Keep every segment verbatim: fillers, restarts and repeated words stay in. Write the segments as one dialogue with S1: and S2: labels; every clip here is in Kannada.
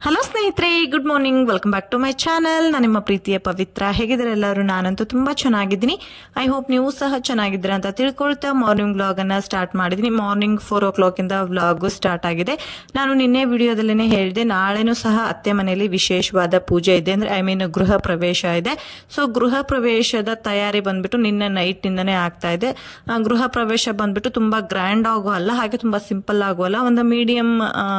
S1: ಹಲೋ ಸ್ನೇಹಿತರೆ, good morning. Welcome back to my channel. ನಾನು ನಿಮ್ಮ ಪ್ರೀತಿಯ ಪವಿತ್ರ. ಹೇಗಿದ್ದಾರೆ ಎಲ್ಲರೂ? ನಾನಂತೂ ತುಂಬಾ ಚೆನ್ನಾಗಿದ್ದೀನಿ. ಐ ಹೋಪ್ ನೀವು ಸಹ ಚೆನ್ನಾಗಿದ್ದೀರಾ ಅಂತ ತಿಳ್ಕೊಳ್ತಾ ಮಾರ್ನಿಂಗ್ ವ್ಲಾಗ್ ಅನ್ನ ಸ್ಟಾರ್ಟ್ ಮಾಡಿದ್ದೀನಿ. ಮಾರ್ನಿಂಗ್ ಫೋರ್ ಓ ಕ್ಲಾಕ್ ಇಂದ ವ್ಲಾಗ್ ಸ್ಟಾರ್ಟ್ ಆಗಿದೆ. ನಾನು ನಿನ್ನೆ ವಿಡಿಯೋದಲ್ಲೇನೆ ಹೇಳಿದೆ, ನಾಳೆನೂ ಸಹ ಅತ್ತೆ ಮನೆಯಲ್ಲಿ ವಿಶೇಷವಾದ ಪೂಜೆ ಇದೆ, ಅಂದ್ರೆ ಐ ಮೀನ್ ಗೃಹ ಪ್ರವೇಶ ಇದೆ. ಸೊ ಗೃಹ ಪ್ರವೇಶದ ತಯಾರಿ ಬಂದ್ಬಿಟ್ಟು ನಿನ್ನೆ ನೈಟ್ ನಿಂದನೇ ಆಗ್ತಾ ಇದೆ. ಗೃಹ ಪ್ರವೇಶ ಬಂದ್ಬಿಟ್ಟು ತುಂಬಾ ಗ್ರ್ಯಾಂಡ್ ಆಗೋ ಅಲ್ಲ, ಹಾಗೆ ತುಂಬಾ ಸಿಂಪಲ್ ಆಗೋ ಅಲ್ಲ, ಒಂದು ಮೀಡಿಯಂ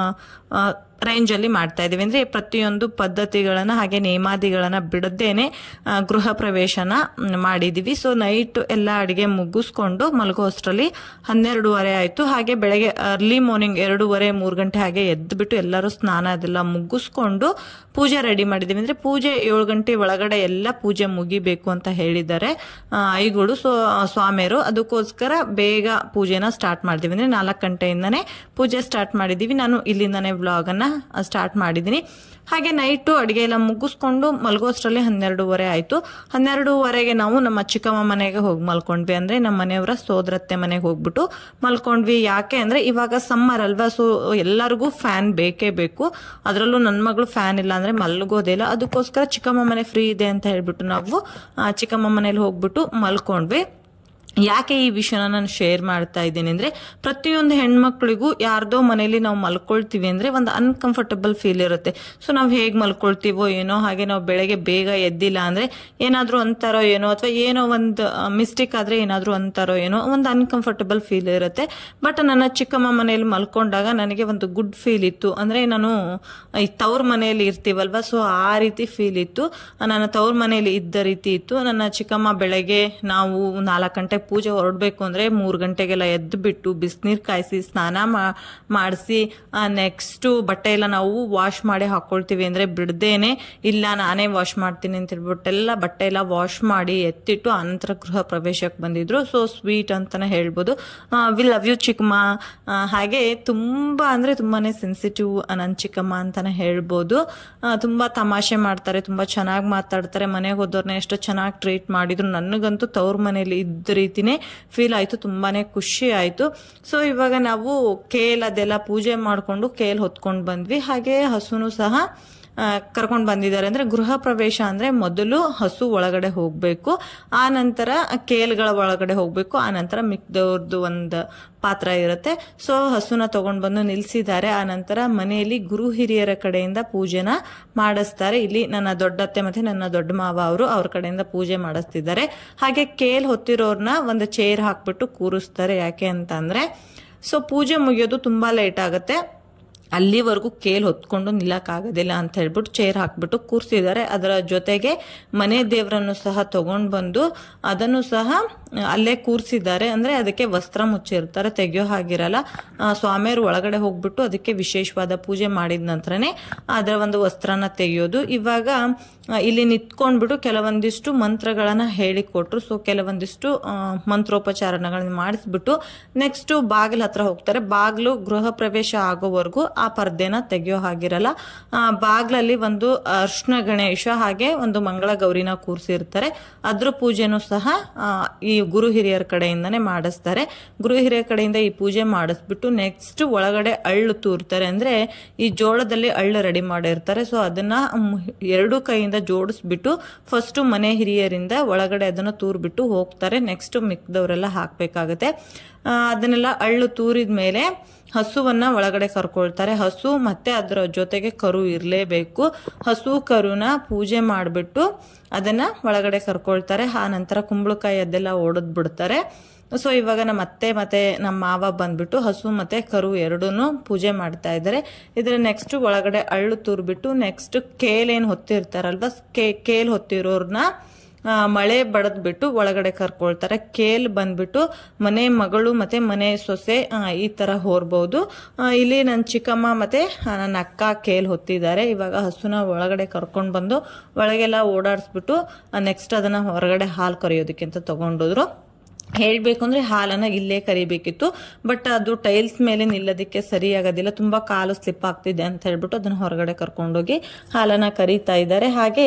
S1: ರೇಂಜ್ ಅಲ್ಲಿ ಮಾಡ್ತಾ ಇದೀವಿ. ಅಂದ್ರೆ ಪ್ರತಿಯೊಂದು ಪದ್ಧತಿಗಳನ್ನ ಹಾಗೆ ನೇಮಾದಿಗಳನ್ನ ಬಿಡದೇನೆ ಗೃಹ ಪ್ರವೇಶನ ಮಾಡಿದೀವಿ. ಸೊ ನೈಟ್ ಎಲ್ಲ ಅಡಿಗೆ ಮುಗಿಸ್ಕೊಂಡು ಮಲಗೋ ಅಷ್ಟರಲ್ಲಿ ಹನ್ನೆರಡೂವರೆ ಆಯ್ತು. ಹಾಗೆ ಬೆಳಗ್ಗೆ ಅರ್ಲಿ ಮಾರ್ನಿಂಗ್ ಎರಡೂವರೆ ಮೂರ್ ಗಂಟೆ ಹಾಗೆ ಎದ್ದು ಬಿಟ್ಟು ಎಲ್ಲರೂ ಸ್ನಾನ ಅದೆಲ್ಲ ಮುಗಿಸ್ಕೊಂಡು ಪೂಜೆ ರೆಡಿ ಮಾಡಿದೀವಿ. ಅಂದ್ರೆ ಪೂಜೆ ಏಳು ಗಂಟೆ ಒಳಗಡೆ ಎಲ್ಲ ಪೂಜೆ ಮುಗಿಬೇಕು ಅಂತ ಹೇಳಿದ್ದಾರೆ ಐಗಳು. ಸೊ ಸ್ವಾಮಿಯರು ಅದಕ್ಕೋಸ್ಕರ ಬೇಗ ಪೂಜೆನ ಸ್ಟಾರ್ಟ್ ಮಾಡಿದೀವಿ. ಅಂದ್ರೆ ನಾಲ್ಕು ಗಂಟೆಯಿಂದಾನೇ ಪೂಜೆ ಸ್ಟಾರ್ಟ್ ಮಾಡಿದೀವಿ. ನಾನು ಇಲ್ಲಿಂದಾನೇ ವ್ಲಾಗ್ ಅನ್ನ ಸ್ಟಾರ್ಟ್ ಮಾಡಿದೀನಿ. ಹಾಗೆ ನೈಟು ಅಡಿಗೆ ಎಲ್ಲ ಮುಗಿಸ್ಕೊಂಡು ಮಲಗೋಷ್ಟರಲ್ಲಿ ಹನ್ನೆರಡೂವರೆ ಆಯ್ತು. ಹನ್ನೆರಡೂವರೆಗೆ ನಾವು ನಮ್ಮ ಚಿಕ್ಕಮ್ಮ ಮನೆಗೆ ಹೋಗಿ ಮಲ್ಕೊಂಡ್ವಿ. ಅಂದ್ರೆ ನಮ್ಮ ಮನೆಯವರ ಸೋದರತ್ತೆ ಮನೆಗೆ ಹೋಗ್ಬಿಟ್ಟು ಮಲ್ಕೊಂಡ್ವಿ. ಯಾಕೆ ಅಂದ್ರೆ ಇವಾಗ ಸಮ್ಮರ್ ಅಲ್ವಾ, ಸೊ ಎಲ್ಲರಿಗೂ ಫ್ಯಾನ್ ಬೇಕೇ ಬೇಕು. ಅದರಲ್ಲೂ ನನ್ನ ಮಗಳು ಫ್ಯಾನ್ ಇಲ್ಲ ಅಂದ್ರೆ ಮಲ್ಗೋದೇ ಇಲ್ಲ. ಅದಕ್ಕೋಸ್ಕರ ಚಿಕ್ಕಮ್ಮ ಮನೆ ಫ್ರೀ ಇದೆ ಅಂತ ಹೇಳ್ಬಿಟ್ಟು ನಾವು ಚಿಕ್ಕಮ್ಮ ಮನೇಲಿ ಹೋಗ್ಬಿಟ್ಟು ಮಲ್ಕೊಂಡ್ವಿ. ಯಾಕೆ ಈ ವಿಷಯನ ನಾನು ಶೇರ್ ಮಾಡ್ತಾ ಇದ್ದೀನಿ ಅಂದ್ರೆ, ಪ್ರತಿಯೊಂದು ಹೆಣ್ಮಕ್ಳಿಗೂ ಯಾರ್ದೋ ಮನೇಲಿ ನಾವು ಮಲ್ಕೊಳ್ತೀವಿ ಅಂದ್ರೆ ಒಂದು ಅನ್ಕಂಫರ್ಟಬಲ್ ಫೀಲ್ ಇರುತ್ತೆ. ಸೊ ನಾವು ಹೇಗ್ ಮಲ್ಕೊಳ್ತೀವೋ ಏನೋ, ಹಾಗೆ ನಾವು ಬೆಳಗ್ಗೆ ಬೇಗ ಎದ್ದಿಲ್ಲ ಅಂದ್ರೆ ಏನಾದ್ರೂ ಅಂತಾರೋ ಏನೋ, ಅಥವಾ ಏನೋ ಒಂದು ಮಿಸ್ಟೇಕ್ ಆದ್ರೆ ಏನಾದ್ರೂ ಅಂತಾರೋ ಏನೋ, ಒಂದು ಅನ್ಕಂಫರ್ಟಬಲ್ ಫೀಲ್ ಇರುತ್ತೆ. ಬಟ್ ನನ್ನ ಚಿಕ್ಕಮ್ಮ ಮನೆಯಲ್ಲಿ ಮಲ್ಕೊಂಡಾಗ ನನಗೆ ಒಂದು ಗುಡ್ ಫೀಲ್ ಇತ್ತು. ಅಂದ್ರೆ ನಾನು ಈ ತವ್ರ ಮನೆಯಲ್ಲಿ ಇರ್ತೀವಲ್ವಾ, ಸೊ ಆ ರೀತಿ ಫೀಲ್ ಇತ್ತು. ನನ್ನ ತವ್ರ ಮನೆಯಲ್ಲಿ ಇದ್ದ ರೀತಿ ಇತ್ತು. ನನ್ನ ಚಿಕ್ಕಮ್ಮ ಬೆಳಗ್ಗೆ ನಾವು ನಾಲ್ಕು ಗಂಟೆ ಪೂಜೆ ಹೊರಡ್ಬೇಕು ಅಂದ್ರೆ ಮೂರ್ ಗಂಟೆಗೆಲ್ಲ ಎದ್ದು ಬಿಟ್ಟು ಬಿಸಿನೀರ್ ಕಾಯಿಸಿ ಸ್ನಾನ ಮಾಡಿಸಿ ನೆಕ್ಸ್ಟ್ ಬಟ್ಟೆ ಎಲ್ಲ ನಾವು ವಾಶ್ ಮಾಡಿ ಹಾಕೊಳ್ತೀವಿ. ಅಂದ್ರೆ ಬಿಡ್ದೇನೆ ಇಲ್ಲ ನಾನೇ ವಾಶ್ ಮಾಡ್ತೀನಿ ಅಂತ ಹೇಳ್ಬಿಟ್ಟೆಲ್ಲ ಬಟ್ಟೆ ಎಲ್ಲ ವಾಶ್ ಮಾಡಿ ಎತ್ತಿಟ್ಟು ಅನಂತರ ಗೃಹ ಪ್ರವೇಶಕ್ಕೆ ಬಂದಿದ್ರು. ಸೊ ಸ್ವೀಟ್ ಅಂತಾನೆ ಹೇಳ್ಬೋದು. ವಿ ಲವ್ ಯು ಚಿಕ್ಕಮ್ಮ. ಹಾಗೆ ತುಂಬಾ ಅಂದ್ರೆ ತುಂಬಾನೇ ಸೆನ್ಸಿಟಿವ್ ನನ್ನ ಚಿಕ್ಕಮ್ಮ ಅಂತಾನೆ ಹೇಳ್ಬೋದು. ತುಂಬಾ ತಮಾಷೆ ಮಾಡ್ತಾರೆ, ತುಂಬಾ ಚೆನ್ನಾಗಿ ಮಾತಾಡ್ತಾರೆ. ಮನೆಗೆ ಹೋದವ್ರನ್ನ ಎಷ್ಟು ಚೆನ್ನಾಗಿ ಟ್ರೀಟ್ ಮಾಡಿದ್ರು. ನನಗಂತೂ ತವ್ರ ಮನೇಲಿ ಇದ್ದ ರೀತಿನೇ ಫೀಲ್ ಆಯ್ತು, ತುಂಬಾನೇ ಖುಷಿ ಆಯ್ತು. ಸೊ ಇವಾಗ ನಾವು ಕೇಲ್ ಅದೆಲ್ಲ ಪೂಜೆ ಮಾಡ್ಕೊಂಡು ಕೇಲ್ ಹೊತ್ಕೊಂಡು ಬಂದ್ವಿ. ಹಾಗೆ ಹಸುನು ಸಹ ಕರ್ಕೊಂಡು ಬಂದಿದ್ದಾರೆ. ಅಂದ್ರೆ ಗೃಹ ಪ್ರವೇಶ ಅಂದ್ರೆ ಮೊದಲು ಹಸು ಒಳಗಡೆ ಹೋಗ್ಬೇಕು, ಆ ನಂತರ ಕೇಲ್ಗಳ ಒಳಗಡೆ ಹೋಗ್ಬೇಕು, ಆ ನಂತರ ಮಿಕ್ದವ್ರದ್ದು ಒಂದು ಪಾತ್ರ ಇರುತ್ತೆ. ಸೊ ಹಸುನ ತಗೊಂಡ್ ಬಂದು ನಿಲ್ಸಿದ್ದಾರೆ. ಆ ನಂತರ ಮನೆಯಲ್ಲಿ ಗುರು ಹಿರಿಯರ ಕಡೆಯಿಂದ ಪೂಜೆನ ಮಾಡಿಸ್ತಾರೆ. ಇಲ್ಲಿ ನನ್ನ ದೊಡ್ಡತ್ತೆ ಮತ್ತೆ ನನ್ನ ದೊಡ್ಡ ಮಾವ ಅವರು ಅವ್ರ ಕಡೆಯಿಂದ ಪೂಜೆ ಮಾಡಿಸ್ತಿದ್ದಾರೆ. ಹಾಗೆ ಕೇಲ್ ಹೊತ್ತಿರೋರ್ನ ಒಂದು ಚೇರ್ ಹಾಕ್ಬಿಟ್ಟು ಕೂರಿಸ್ತಾರೆ. ಯಾಕೆ ಅಂತ ಅಂದ್ರೆ ಸೊ ಪೂಜೆ ಮುಗಿಯೋದು ತುಂಬಾ ಲೇಟ್ ಆಗುತ್ತೆ, ಅಲ್ಲಿವರೆಗೂ ಕೇಲ್ ಹೊತ್ಕೊಂಡು ನಿಲ್ಲಕ್ಕಾಗೋದಿಲ್ಲ ಅಂತ ಹೇಳ್ಬಿಟ್ಟು ಚೇರ್ ಹಾಕ್ಬಿಟ್ಟು ಕೂರ್ಸಿದ್ದಾರೆ. ಅದರ ಜೊತೆಗೆ ಮನೆ ದೇವರನ್ನು ಸಹ ತಗೊಂಡ್ ಬಂದು ಅದನ್ನು ಸಹ ಅಲ್ಲೇ ಕೂರ್ಸಿದ್ದಾರೆ. ಅಂದ್ರೆ ಅದಕ್ಕೆ ವಸ್ತ್ರ ಮುಚ್ಚಿರ್ತಾರೆ, ತೆಗಿಯೋ ಹಾಗಿರಲ್ಲ. ಸ್ವಾಮಿಯರು ಒಳಗಡೆ ಹೋಗ್ಬಿಟ್ಟು ಅದಕ್ಕೆ ವಿಶೇಷವಾದ ಪೂಜೆ ಮಾಡಿದ ನಂತರನೇ ಅದರ ಒಂದು ವಸ್ತ್ರನ ತೆಗೆಯೋದು. ಇವಾಗ ಇಲ್ಲಿ ನಿಂತ್ಕೊಂಡ್ಬಿಟ್ಟು ಕೆಲವೊಂದಿಷ್ಟು ಮಂತ್ರಗಳನ್ನ ಹೇಳಿಕೊಟ್ರು. ಸೊ ಕೆಲವೊಂದಿಷ್ಟು ಮಂತ್ರೋಪಚಾರಣಗಳನ್ನ ಮಾಡಿಸ್ಬಿಟ್ಟು ನೆಕ್ಸ್ಟ್ ಬಾಗಿಲ ಹತ್ರ ಹೋಗ್ತಾರೆ. ಬಾಗಿಲು ಗೃಹ ಪ್ರವೇಶ ಆಗೋವರೆಗೂ ಆ ಪರ್ದೆನ ತೆಗೆಯೋ ಹಾಗಿರಲ್ಲ. ಬಾಗ್ಲಲ್ಲಿ ಒಂದು ಅರ್ಶನ ಗಣೇಶ ಹಾಗೆ ಒಂದು ಮಂಗಳ ಗೌರಿನ ಕೂರಿಸಿರ್ತಾರೆ. ಅದ್ರ ಪೂಜೆನೂ ಸಹ ಈ ಗುರು ಹಿರಿಯರ ಕಡೆಯಿಂದಾನೇ ಮಾಡಿಸ್ತಾರೆ. ಗುರು ಹಿರಿಯರ ಕಡೆಯಿಂದ ಈ ಪೂಜೆ ಮಾಡಿಸ್ಬಿಟ್ಟು ನೆಕ್ಸ್ಟ್ ಒಳಗಡೆ ಅಳ್ಳು ತೂರ್ತಾರೆ. ಅಂದ್ರೆ ಈ ಜೋಳದಲ್ಲಿ ಅಳ್ಳು ರೆಡಿ ಮಾಡಿರ್ತಾರೆ. ಸೊ ಅದನ್ನ ಎರಡು ಕೈಯಿಂದ ಜೋಡಿಸ್ಬಿಟ್ಟು ಫಸ್ಟ್ ಮನೆ ಹಿರಿಯರಿಂದ ಒಳಗಡೆ ಅದನ್ನ ತೂರ್ಬಿಟ್ಟು ಹೋಗ್ತಾರೆ. ನೆಕ್ಸ್ಟ್ ಮಿಕ್ದವರೆಲ್ಲ ಹಾಕ್ಬೇಕಾಗತ್ತೆ. ಅದನ್ನೆಲ್ಲ ಅಳ್ಳು ತೂರಿದ ಮೇಲೆ ಹಸುವನ್ನ ಒಳಗಡೆ ಕರ್ಕೊಳ್ತಾರೆ. ಹಸು ಮತ್ತೆ ಅದರ ಜೊತೆಗೆ ಕರು ಇರ್ಲೇಬೇಕು. ಹಸು ಕರುನ ಪೂಜೆ ಮಾಡ್ಬಿಟ್ಟು ಅದನ್ನ ಒಳಗಡೆ ಕರ್ಕೊಳ್ತಾರೆ. ಆ ನಂತರ ಕುಂಬಳಕಾಯಿ ಅದೆಲ್ಲ ಓಡದ್ ಬಿಡ್ತಾರೆ. ಸೊ ಇವಾಗ ನಮ್ಮ ಅತ್ತೆ ಮತ್ತೆ ನಮ್ಮ ಮಾವ ಬಂದ್ಬಿಟ್ಟು ಹಸು ಮತ್ತೆ ಕರು ಎರಡೂನು ಪೂಜೆ ಮಾಡ್ತಾ ಇದ್ದಾರೆ. ಇದ್ರ ನೆಕ್ಸ್ಟ್ ಒಳಗಡೆ ಅಳ್ಳು ತೂರ್ಬಿಟ್ಟು ನೆಕ್ಸ್ಟ್ ಕೇಲ್ ಏನ್ ಹೊತ್ತಿರ್ತಾರಲ್ವಾ, ಕೇಲ್ ಹೊತ್ತಿರೋರ್ನ ಮಳೆ ಬಡದ್ ಬಿಟ್ಟು ಒಳಗಡೆ ಕರ್ಕೊಳ್ತಾರೆ. ಕೇಲ್ ಬಂದ್ಬಿಟ್ಟು ಮನೆ ಮಗಳು ಮತ್ತೆ ಮನೆ ಸೊಸೆ ಈ ತರ ಹೋರ್ಬಹುದು. ಇಲ್ಲಿ ನನ್ನ ಚಿಕ್ಕಮ್ಮ ಮತ್ತೆ ನನ್ನ ಅಕ್ಕ ಕೇಲ್ ಹೊತ್ತಿದ್ದಾರೆ. ಇವಾಗ ಹಸುನ ಒಳಗಡೆ ಕರ್ಕೊಂಡ್ ಬಂದು ಒಳಗೆಲ್ಲ ಓಡಾಡಿಸ್ಬಿಟ್ಟು ನೆಕ್ಸ್ಟ್ ಅದನ್ನ ಹೊರಗಡೆ ಹಾಲು ಕರೆಯೋದಕ್ಕೆ ಅಂತ ತಗೊಂಡೋದ್ರು. ಹೇಳ್ಬೇಕು ಅಂದ್ರೆ ಹಾಲನ್ನ ಇಲ್ಲೇ ಕರಿಬೇಕಿತ್ತು, ಬಟ್ ಅದು ಟೈಲ್ಸ್ ಮೇಲೆ ನಿಲ್ಲೋದಕ್ಕೆ ಸರಿ ಆಗೋದಿಲ್ಲ, ತುಂಬಾ ಕಾಲು ಸ್ಲಿಪ್ ಆಗ್ತಿದೆ ಅಂತ ಹೇಳ್ಬಿಟ್ಟು ಅದನ್ನ ಹೊರಗಡೆ ಕರ್ಕೊಂಡೋಗಿ ಹಾಲನ್ನ ಕರೀತಾ ಇದ್ದಾರೆ. ಹಾಗೆ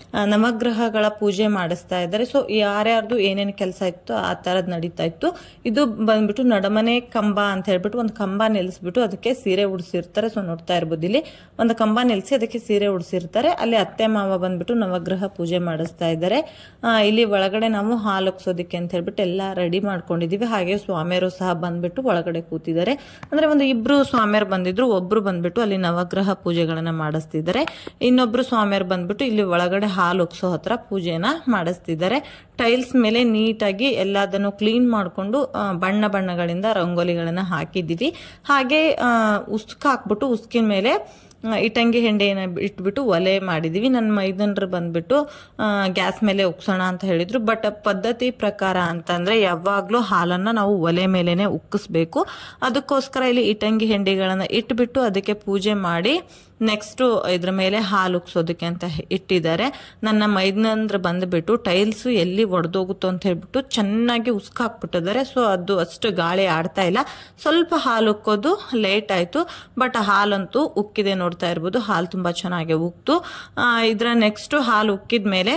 S1: ನವಗ್ರಹಗಳ ಪೂಜೆ ಮಾಡಿಸ್ತಾ ಇದ್ದಾರೆ. ಸೊ ಯಾರ್ಯಾರ್ದು ಏನೇನು ಕೆಲಸ ಇತ್ತು ಆ ತರದ್ ನಡೀತಾ ಇತ್ತು. ಇದು ಬಂದ್ಬಿಟ್ಟು ನಡಮನೆ ಕಂಬ ಅಂತ ಹೇಳ್ಬಿಟ್ಟು ಒಂದು ಕಂಬ ನಿಲ್ಲಿಸ್ಬಿಟ್ಟು ಅದಕ್ಕೆ ಸೀರೆ ಉಡಿಸಿರ್ತಾರೆ. ಸೊ ನೋಡ್ತಾ ಇರ್ಬೋದು, ಇಲ್ಲಿ ಒಂದು ಕಂಬ ನಿಲ್ಸಿ ಅದಕ್ಕೆ ಸೀರೆ ಉಡಿಸಿರ್ತಾರೆ. ಅಲ್ಲಿ ಅತ್ತೆ ಮಾವ ಬಂದ್ಬಿಟ್ಟು ನವಗ್ರಹ ಪೂಜೆ ಮಾಡಿಸ್ತಾ ಇದ್ದಾರೆ. ಇಲ್ಲಿ ಒಳಗಡೆ ನಾವು ಹಾಲು ಒಗ್ಸೋದಿಕ್ಕೆ ಅಂತ ಹೇಳ್ಬಿಟ್ಟು ಎಲ್ಲ ರೆಡಿ ಮಾಡ್ಕೊಂಡಿದೀವಿ. ಹಾಗೆ ಸ್ವಾಮಿಯರು ಸಹ ಬಂದ್ಬಿಟ್ಟು ಒಳಗಡೆ ಕೂತಿದ್ದಾರೆ. ಅಂದ್ರೆ ಒಂದು ಇಬ್ರು ಸ್ವಾಮಿಯರು ಬಂದಿದ್ರು, ಒಬ್ರು ಬಂದ್ಬಿಟ್ಟು ಅಲ್ಲಿ ನವಗ್ರಹ ಪೂಜೆಗಳನ್ನ ಮಾಡಿಸ್ತಿದ್ದಾರೆ, ಇನ್ನೊಬ್ರು ಸ್ವಾಮಿಯರು ಬಂದ್ಬಿಟ್ಟು ಇಲ್ಲಿ ಒಳಗಡೆ ಹಾಲು ಒಗ್ಸೋ ಹತ್ರ ಪೂಜೆನ ಮಾಡಿಸ್ತಿದ್ದಾರೆ. ಟೈಲ್ಸ್ ಮೇಲೆ ನೀಟಾಗಿ ಎಲ್ಲದನ್ನು ಕ್ಲೀನ್ ಮಾಡ್ಕೊಂಡು ಬಣ್ಣ ಬಣ್ಣಗಳಿಂದ ರಂಗೋಲಿಗಳನ್ನ ಹಾಕಿದೀವಿ. ಹಾಗೆ ಉಸ್ಕ ಹಾಕ್ಬಿಟ್ಟು ಉಸ್ಕಿನ ಮೇಲೆ ಇಟಂಗಿ ಹೆಂಡೆನ ಇಟ್ಬಿಟ್ಟು ಒಲೆ ಮಾಡಿದೀವಿ. ನನ್ನ ಮೈದನರು ಬಂದ್ಬಿಟ್ಟು ಗ್ಯಾಸ್ ಮೇಲೆ ಉಕ್ಸೋಣ ಅಂತ ಹೇಳಿದ್ರು, ಬಟ್ ಪದ್ಧತಿ ಪ್ರಕಾರ ಅಂತಂದ್ರೆ ಯಾವಾಗ್ಲೂ ಹಾಲನ್ನ ನಾವು ಒಲೆ ಮೇಲೆನೆ ಉಕ್ಕಿಸ್ಬೇಕು. ಅದಕ್ಕೋಸ್ಕರ ಇಲ್ಲಿ ಇಟಂಗಿ ಹೆಂಡಿಗಳನ್ನ ಇಟ್ಬಿಟ್ಟು ಅದಕ್ಕೆ ಪೂಜೆ ಮಾಡಿ ನೆಕ್ಸ್ಟ್ ಇದ್ರ ಮೇಲೆ ಹಾಲು ಉಕ್ಸೋದಕ್ಕೆ ಅಂತ ಇಟ್ಟಿದ್ದಾರೆ. ನನ್ನ ಮೈದನಂದ್ರ ಬಂದ್ಬಿಟ್ಟು ಟೈಲ್ಸ್ ಎಲ್ಲಿ ಒಡೆದೋಗುತ್ತೋ ಅಂತ ಹೇಳ್ಬಿಟ್ಟು ಚೆನ್ನಾಗಿ ಉಸ್ಕ ಹಾಕ್ಬಿಟ್ಟಿದ್ದಾರೆ. ಸೊ ಅದು ಅಷ್ಟು ಗಾಳಿ ಆಡ್ತಾ ಇಲ್ಲ, ಸ್ವಲ್ಪ ಹಾಲು ಉಕ್ಕೋದು ಲೇಟ್ ಆಯ್ತು, ಬಟ್ ಹಾಲಂತೂ ಉಕ್ಕಿದೆ. ನೋಡ್ತಾ ಇರ್ಬೋದು, ಹಾಲು ತುಂಬಾ ಚೆನ್ನಾಗಿ ಉಕ್ತು. ಇದ್ರ ನೆಕ್ಸ್ಟ್ ಹಾಲು ಉಕ್ಕಿದ್ಮೇಲೆ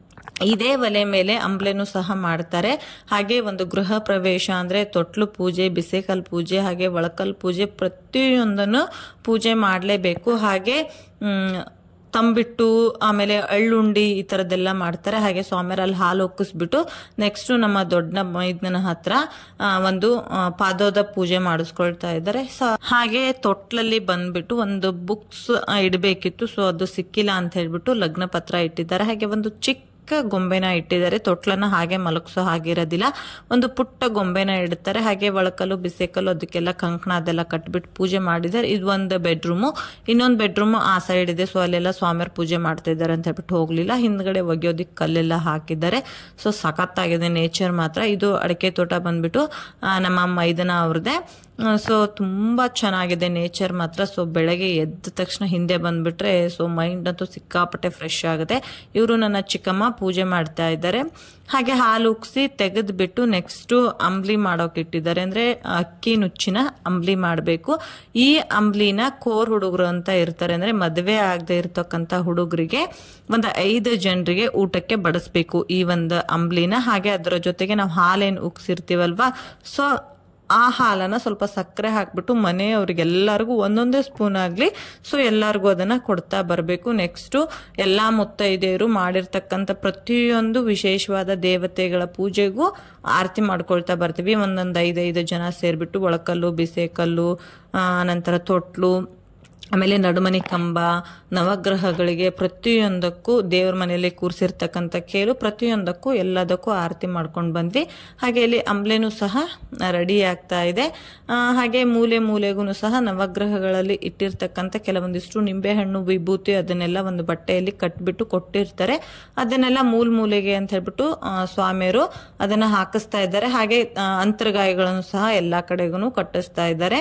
S1: ಇದೇ ಒಲೆ ಮೇಲೆ ಅಂಬ್ಲೆನೂ ಸಹ ಮಾಡ್ತಾರೆ. ಹಾಗೆ ಒಂದು ಗೃಹ ಪ್ರವೇಶ ಅಂದ್ರೆ ತೊಟ್ಲು ಪೂಜೆ, ಬಿಸೆಕಲ್ ಪೂಜೆ, ಹಾಗೆ ಒಳಕಲ್ ಪೂಜೆ, ಪ್ರತಿಯೊಂದನ್ನು ಪೂಜೆ ಮಾಡಲೇಬೇಕು. ಹಾಗೆ ಹ್ಮ್ ತಂಬಿಟ್ಟು, ಆಮೇಲೆ ಅಳ್ಳುಂಡಿ, ಈ ತರದ್ದೆಲ್ಲ ಮಾಡ್ತಾರೆ. ಹಾಗೆ ಸ್ವಾಮಿಯರಲ್ಲಿ ಹಾಲು ಒಕ್ಕಿಸ್ಬಿಟ್ಟು ನೆಕ್ಸ್ಟ್ ನಮ್ಮ ದೊಡ್ಡ ಮೈದನ ಹತ್ರ ಒಂದು ಪಾದೋದ ಪೂಜೆ ಮಾಡಿಸ್ಕೊಳ್ತಾ ಇದ್ದಾರೆ. ಹಾಗೆ ತೊಟ್ಲಲ್ಲಿ ಬಂದ್ಬಿಟ್ಟು ಒಂದು ಬುಕ್ಸ್ ಇಡಬೇಕಿತ್ತು, ಸೊ ಅದು ಸಿಕ್ಕಿಲ್ಲ ಅಂತ ಹೇಳ್ಬಿಟ್ಟು ಲಗ್ನ ಪತ್ರ ಇಟ್ಟಿದ್ದಾರೆ. ಹಾಗೆ ಒಂದು ಚಿಕ್ಕ ಗೊಂಬೆನ ಇಟ್ಟಿದ್ದಾರೆ. ತೊಟ್ಲನ್ನ ಹಾಗೆ ಮಲಗಿಸೋ ಹಾಗಿರೋದಿಲ್ಲ, ಒಂದು ಪುಟ್ಟ ಗೊಂಬೆನ ಇಡ್ತಾರೆ. ಹಾಗೆ ಒಳಕಲ್ಲು ಬಿಸೆಕಲ್ಲು ಅದಕ್ಕೆಲ್ಲ ಕಂಕಣ ಅದೆಲ್ಲ ಕಟ್ಬಿಟ್ಟು ಪೂಜೆ ಮಾಡಿದ್ದಾರೆ. ಇದು ಒಂದು ಬೆಡ್ರೂಮು, ಇನ್ನೊಂದು ಬೆಡ್ರೂಮ್ ಆ ಸೈಡ್ ಇದೆ. ಸೊ ಅಲ್ಲೆಲ್ಲ ಸ್ವಾಮಿಯರ್ ಪೂಜೆ ಮಾಡ್ತಾ ಇದ್ದಾರೆ ಅಂತ ಹೇಳ್ಬಿಟ್ಟು ಹೋಗ್ಲಿಲ್ಲ. ಹಿಂದ್ಗಡೆ ಒಗೆಯೋದಿಕ್ ಕಲ್ಲೆಲ್ಲ ಹಾಕಿದ್ದಾರೆ. ಸೊ ಸಖತ್ತಾಗಿದೆ ನೇಚರ್ ಮಾತ್ರ. ಇದು ಅಡಿಕೆ ತೋಟ ಬಂದ್ಬಿಟ್ಟು ನಮ್ಮ ಮೈದನ ಅವ್ರದ್ದೇ. ಸೊ ತುಂಬಾ ಚೆನ್ನಾಗಿದೆ ನೇಚರ್ ಮಾತ್ರ. ಸೊ ಬೆಳಗ್ಗೆ ಎದ್ದ ತಕ್ಷಣ ಹಿಂದೆ ಬಂದ್ಬಿಟ್ರೆ ಸೊ ಮೈಂಡ್ ಅಂತೂ ಸಿಕ್ಕಾಪಟ್ಟೆ ಫ್ರೆಶ್ ಆಗುತ್ತೆ. ಇವರು ನನ್ನ ಚಿಕ್ಕಮ್ಮ ಪೂಜೆ ಮಾಡ್ತಾ ಇದ್ದಾರೆ. ಹಾಗೆ ಹಾಲು ಉಕ್ಸಿ ತೆಗೆದ್ಬಿಟ್ಟು ನೆಕ್ಸ್ಟ್ ಅಂಬ್ಲಿ ಮಾಡೋಕೆ ಇಟ್ಟಿದ್ದಾರೆ. ಅಂದ್ರೆ ಅಕ್ಕಿ ನುಚ್ಚಿನ ಅಂಬ್ಲಿ ಮಾಡಬೇಕು. ಈ ಅಂಬ್ಲಿನ ಕೋರ್ ಹುಡುಗರು ಅಂತ ಇರ್ತಾರೆ, ಅಂದ್ರೆ ಮದುವೆ ಆಗದೆ ಇರ್ತಕ್ಕಂಥ ಹುಡುಗರಿಗೆ ಒಂದು ಐದು ಜನರಿಗೆ ಊಟಕ್ಕೆ ಬಡಿಸ್ಬೇಕು ಈ ಒಂದು ಅಂಬ್ಲಿನ. ಹಾಗೆ ಅದರ ಜೊತೆಗೆ ನಾವು ಹಾಲೇನು ಉಕ್ಸಿರ್ತೀವಲ್ವಾ, ಸೊ ಆ ಹಾಲನ್ನ ಸ್ವಲ್ಪ ಸಕ್ಕರೆ ಹಾಕ್ಬಿಟ್ಟು ಮನೆಯವ್ರಿಗೆಲ್ಲರಿಗೂ ಒಂದೊಂದೇ ಸ್ಪೂನ್ ಆಗ್ಲಿ ಸೊ ಎಲ್ಲರಿಗೂ ಅದನ್ನ ಕೊಡ್ತಾ ಬರಬೇಕು. ನೆಕ್ಸ್ಟ್ ಎಲ್ಲಾ ಮುತ್ತೈದೆಯರು ಮಾಡಿರ್ತಕ್ಕಂಥ ಪ್ರತಿಯೊಂದು ವಿಶೇಷವಾದ ದೇವತೆಗಳ ಪೂಜೆಗೂ ಆರತಿ ಮಾಡ್ಕೊಳ್ತಾ ಬರ್ತೀವಿ. ಒಂದೊಂದು ಐದೈದು ಜನ ಸೇರ್ಬಿಟ್ಟು ಒಳಕಲ್ಲು, ಬಿಸೆಕಲ್ಲು, ನಂತರ ತೊಟ್ಲು, ಆಮೇಲೆ ನಡುಮನೆ ಕಂಬ, ನವಗ್ರಹಗಳಿಗೆ ಪ್ರತಿಯೊಂದಕ್ಕೂ ದೇವ್ರ ಮನೆಯಲ್ಲಿ ಕೂರಿಸಿರ್ತಕ್ಕಂಥ ಕೇಳು ಪ್ರತಿಯೊಂದಕ್ಕೂ ಎಲ್ಲದಕ್ಕೂ ಆರತಿ ಮಾಡ್ಕೊಂಡು ಬಂದ್ವಿ. ಹಾಗೆ ಇಲ್ಲಿ ಅಂಬ್ಲೆನೂ ಸಹ ರೆಡಿ ಆಗ್ತಾ ಇದೆ. ಹಾಗೆ ಮೂಲೆ ಮೂಲೆಗೂ ಸಹ ನವಗ್ರಹಗಳಲ್ಲಿ ಇಟ್ಟಿರ್ತಕ್ಕಂಥ ಕೆಲವೊಂದಿಷ್ಟು ನಿಂಬೆಹಣ್ಣು, ವಿಭೂತಿ ಅದನ್ನೆಲ್ಲ ಒಂದು ಬಟ್ಟೆಯಲ್ಲಿ ಕಟ್ಬಿಟ್ಟು ಕೊಟ್ಟಿರ್ತಾರೆ. ಅದನ್ನೆಲ್ಲ ಮೂಲ ಮೂಲೆಗೆ ಅಂತ ಹೇಳ್ಬಿಟ್ಟು ಸ್ವಾಮಿಯರು ಅದನ್ನ ಹಾಕಿಸ್ತಾ ಇದ್ದಾರೆ. ಹಾಗೆ ಅಂತರ್ಗಾಯಗಳನ್ನು ಸಹ ಎಲ್ಲಾ ಕಡೆಗೂ ಕಟ್ಟಿಸ್ತಾ ಇದ್ದಾರೆ.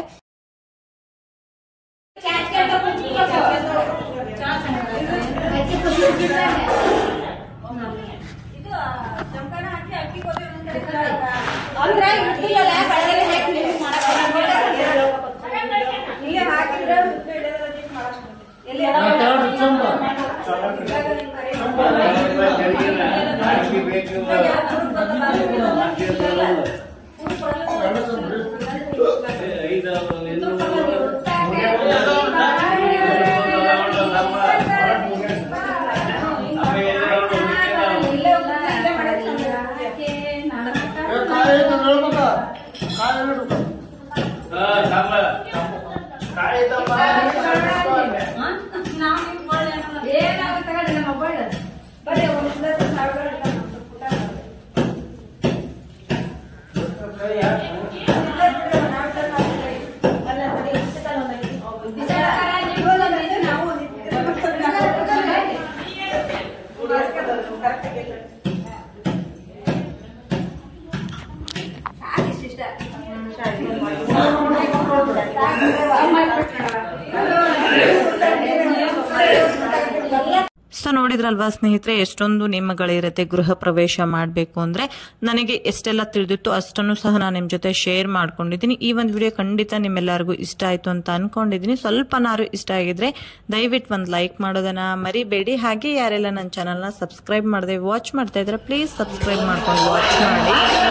S1: ಸೊ ನೋಡಿದ್ರಲ್ವಾ ಸ್ನೇಹಿತರೆ, ಎಷ್ಟೊಂದು ನಿಯಮಗಳಿರುತ್ತೆ ಗೃಹ ಪ್ರವೇಶ ಮಾಡಬೇಕು ಅಂದ್ರೆ. ನನಗೆ ಎಷ್ಟೆಲ್ಲ ತಿಳಿದಿತ್ತು ಅಷ್ಟನ್ನು ಸಹ ನಾನು ನಿಮ್ ಜೊತೆ ಶೇರ್ ಮಾಡ್ಕೊಂಡಿದ್ದೀನಿ. ಈ ಒಂದು ವಿಡಿಯೋ ಖಂಡಿತ ನಿಮ್ಮೆಲ್ಲರಿಗೂ ಇಷ್ಟ ಆಯ್ತು ಅಂತ ಅನ್ಕೊಂಡಿದ್ದೀನಿ. ಸ್ವಲ್ಪನಾರು ಇಷ್ಟ ಆಗಿದ್ರೆ ದಯವಿಟ್ಟು ಒಂದು ಲೈಕ್ ಮಾಡೋದನ್ನ ಮರಿಬೇಡಿ. ಹಾಗೆ ಯಾರೆಲ್ಲ ನನ್ನ ಚಾನಲ್ ನ ಸಬ್ಸ್ಕ್ರೈಬ್ ಮಾಡದೆ ವಾಚ್ ಮಾಡ್ತಾ ಇದ್ರೆ ಪ್ಲೀಸ್ ಸಬ್ಸ್ಕ್ರೈಬ್ ಮಾಡ್ಕೊಂಡು ವಾಚ್ ಮಾಡಿ.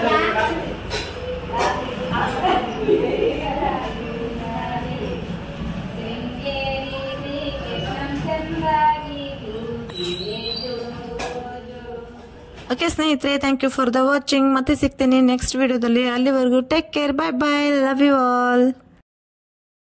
S1: ಓಕೆ ಸ್ನೇಹಿತರೆ, thank you for the watching. ಮತ್ತೆ ಸಿಗ್ತೇನೆ ನೆಕ್ಸ್ಟ್ ವಿಡಿಯೋದಲ್ಲಿ. ಅಲ್ಲಿವರೆಗೂ take care, bye bye, love you all.